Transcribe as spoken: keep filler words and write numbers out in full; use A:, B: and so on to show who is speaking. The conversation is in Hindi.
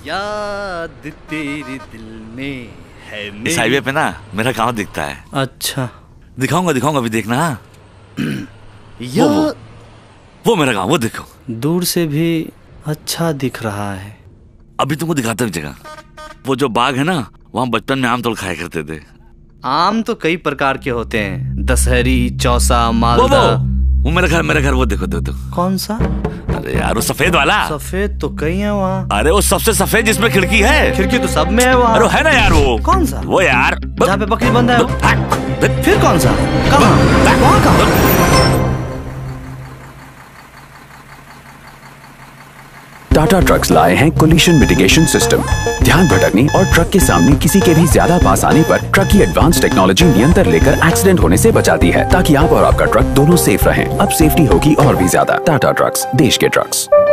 A: याद तेरे दिल में है मेरी।
B: इस हाईवे पे ना मेरा गांव दिखता है।
A: अच्छा
B: दिखाऊंगा दिखाऊंगा अभी देखना।
A: या...
B: वो, वो, वो मेरा गांव, वो देखो।
A: दूर से भी अच्छा दिख रहा है।
B: अभी तुमको दिखाता हूँ जगह। वो जो बाग है ना, वहाँ बचपन में आम तोड़ खाया करते थे।
A: आम तो कई प्रकार के होते हैं, दशहरी, चौसा, मालदा।
B: वो, वो, वो मेरा घर मेरा घर वो देखो देखो।
A: कौन सा?
B: अरे यार वो सफेद वाला।
A: सफेद तो कई है वहाँ।
B: अरे वो सबसे सफेद जिसमें खिड़की है।
A: खिड़की तो सब में है वहाँ।
B: अरे है ना यार वो।
A: कौन सा?
B: वो यार
A: जहाँ पे बकरी बंधा है। फिर कौन सा? कहाँ? वहाँ कहाँ?
C: टाटा ट्रक्स लाए हैं कोलिशन मिटिगेशन सिस्टम। ध्यान भटकने और ट्रक के सामने किसी के भी ज्यादा पास आने पर ट्रक की एडवांस टेक्नोलॉजी नियंत्रण लेकर एक्सीडेंट होने से बचाती है, ताकि आप और आपका ट्रक दोनों सेफ रहें। अब सेफ्टी होगी और भी ज्यादा। टाटा ट्रक्स, देश के ट्रक्स।